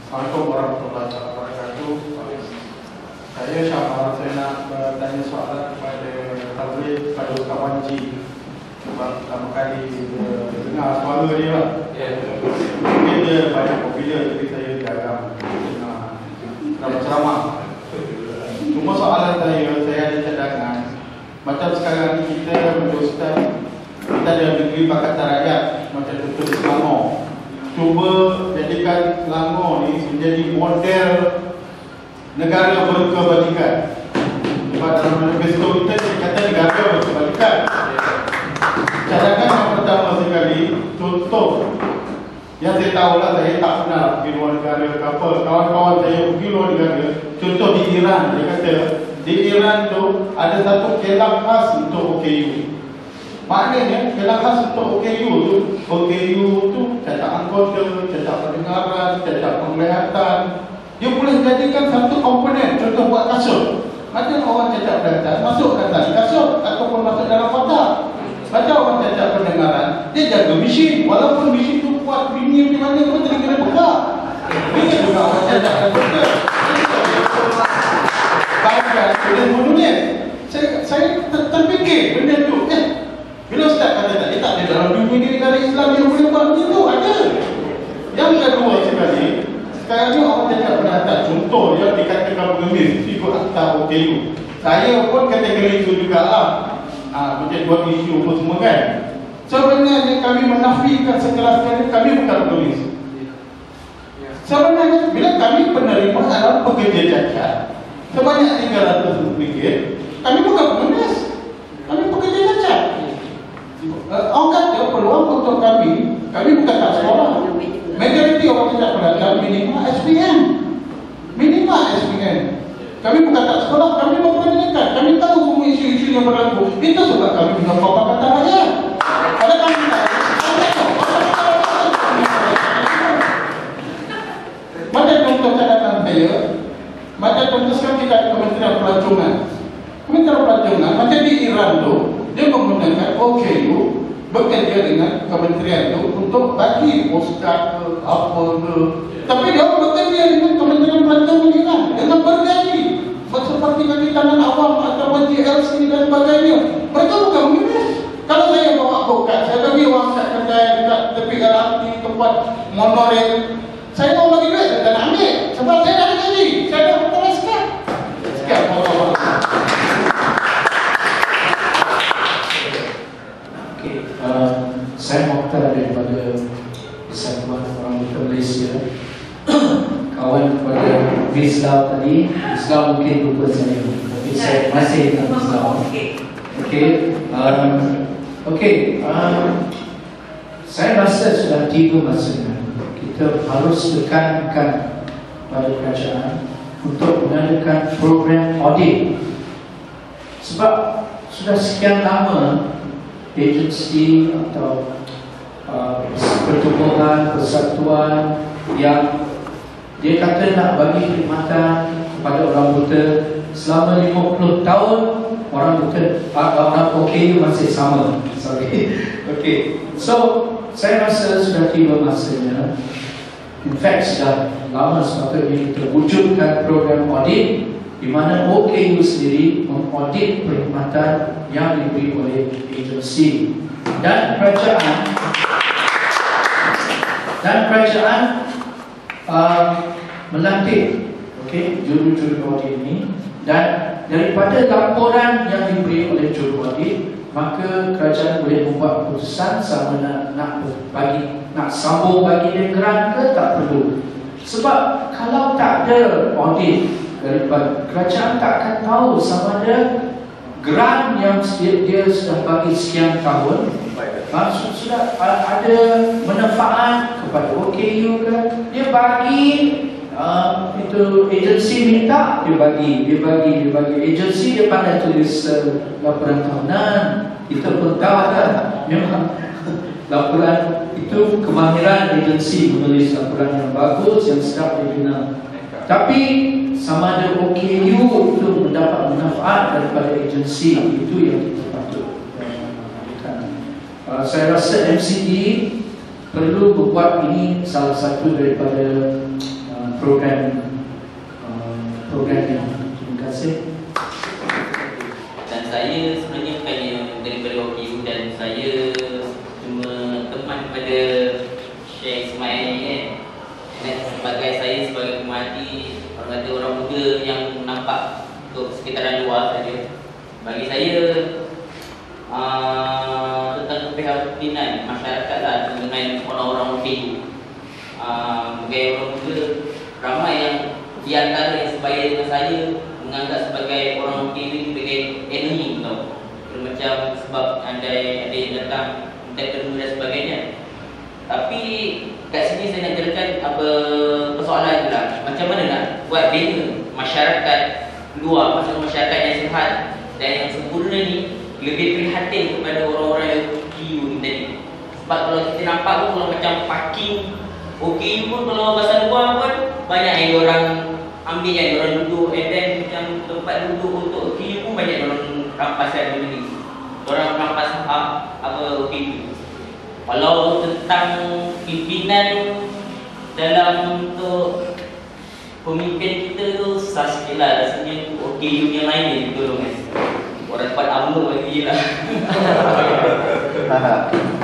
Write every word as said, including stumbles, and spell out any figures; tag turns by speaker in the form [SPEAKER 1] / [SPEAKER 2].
[SPEAKER 1] Assalamualaikum warahmatullahi wabarakatuh. Saya Syahbar, saya nak bertanya soalan kepada Tabligh, kepada Ustaz Wanji. Sebab pertama kali uh, dengar suara dia lah. Mungkin dia banyak popular, jadi saya jarang dengar dalam ceramah. Cuma soalan saya, saya ada cadangan. Macam sekarang ni kita menurut Ustaz, kita ada negeri Pakatan Rakyat, macam contoh di Selangor. Cuba jadikan Selangor ni menjadi model negara berkebajikan. Sebab dalam manifesto kita dia kata negara berkebajikan. Cadangan yang pertama sekali, contoh yang saya tahu lah, saya tak pernah pergi luar negara ke apa. Kawan-kawan saya pergi luar negara, contoh di Iran, dia kata di Iran tu ada satu kelang khas untuk O K U. Maknanya kelang khas untuk O K U tu, O K U tu cacat anggota, cacat pendengaran, cacat penglihatan. Dia boleh jadikan satu komponen, contoh buat kasut. Macam orang cacat penglihatan masukkan tali kasut ataupun masuk dalam kotak. Macam orang cacat pendengaran, dia jaga mesin. Walaupun mesin tu kuat premium di mana pun dia kena buka. Dia juga orang cacat anggota. Baiklah, boleh menulis. Saya, saya ter terfikir benda tu. Eh, bila Ustaz kata tadi tak ada dalam dunia di negara Islam yang boleh buat macam tu, ada. Yang kedua sekali, sekarang ni orang cacat pendengaran, contoh dia dikatakan pengemis ikut akta O K U. Saya pun kategori itu juga lah. Ah, macam buat isu apa semua kan. Sebenarnya kami menafikan sekelas-kelasnya kami bukan pengemis. Sebenarnya bila kami penerima adalah pekerja cacat sebanyak tiga ratus ringgit, kami bukan pengemis, kami pekerja cacat. Orang kata peluang untuk kami, kami bukan tak sekolah. Majoriti orang cacat pendengaran minimal S P M, minimal S P M. Kami bukan tak sekolah, kami berpendidikan, kami tahu semua isu-isu yang berlaku. Itu sebab kami punya Pakatan Rakyat. Kalau kami tak, macam contoh catatan saya, macam contoh sekarang kita ada Kementerian Pelancongan. Kementerian Pelancongan, macam di Iran tu, dia menggunakan O K U bekerja dengan kementerian tu untuk bagi postcard ke apa ke. Tapi dia bekerja dengan Kementerian Pelancongan di Iran dengan bergaji seperti bagi tangan awam atau G L C dan sebagainya. Mereka bukan mengemis. Kalau saya bawa bokat, saya bagi orang kat kedai dekat tepi L R T tempat monorail, saya mau bagi duit, saya tak nak ambil sebab saya dah ada gaji, saya dah berteraskan. Sekian Allah.
[SPEAKER 2] Okey, uh, saya Mokhtar daripada Persatuan Orang Buta Malaysia. Kawan kepada Rizal tadi, Rizal mungkin lupa saya, tapi saya masih ingat Rizal. Okey, um, okey, um, saya rasa sudah tiba masanya kita harus tekankan pada kerajaan untuk mengadakan program audit. Sebab sudah sekian lama agensi atau uh, pertubuhan, persatuan yang dia kata nak bagi perkhidmatan kepada orang buta selama lima puluh tahun, orang buta, orang O K U masih sama. Sorry. Okey. So, saya rasa sudah tiba masanya. In fact, sudah lama sepatutnya kita wujudkan program audit di mana O K U sendiri mengaudit perkhidmatan yang diberi oleh agensi dan kerajaan dan kerajaan Uh, melantik okay, juru-juru audit ini, dan daripada laporan yang diberi oleh juru audit, maka kerajaan boleh membuat keputusan sama nak, nak bagi nak sambung bagi dia grant ke tak perlu. Sebab kalau tak ada audit daripada kerajaan, tak akan tahu sama ada grant yang dia, dia sudah bagi sekian tahun maksud sudah ada manfaat kepada O K U ke, dia bagi uh, itu agensi minta, dia bagi dia bagi dia bagi agensi, dia pandai tulis uh, laporan tahunan. Kita pun tahu kan, memang laporan itu kemahiran agensi menulis laporan yang bagus, yang sedap dibina. Tapi sama ada O K U itu mendapat manfaat daripada agensi, itu yang kita patut. Uh, saya rasa M C D perlu membuat ini salah satu daripada uh, program uh, program ini. Terima kasih.
[SPEAKER 3] Dan saya sebenarnya bukannya daripada O K U, dan saya cuma teman pada Syekh Ismail ni kan. Dan sebagai saya sebagai pemerhati, orang kata orang muda yang nampak untuk sekitaran luar saja. Bagi saya uh, tentang keprihatinan masyarakat lah dengan orang-orang O K U. Uh, sebagai orang muda, ramai yang di antara yang sebaya dengan saya menganggap sebagai orang O K U sebagai enemy tau. Macam sebab andai ada yang datang minta kedua dan sebagainya. Tapi kat sini saya nak jelaskan apa persoalan tu lah. Macam mana nak buat bina masyarakat luar, maksudnya masyarakat yang sihat dan yang sempurna ni lebih prihatin kepada orang-orang yang O K U ni tadi. Sebab kalau kita nampak pun kalau macam parking O K U pun kalau pasal luar pun banyak yang orang ambil, yang orang duduk, and then macam tempat duduk untuk O K U pun banyak orang rampasan benda ni. Orang rampas hak apa O K U. Kalau tentang pimpinan dalam untuk pemimpin kita tu susah sikit lah. Rasanya O K U yang lain ni tolong kan. Orang tempat amur lagi je lah.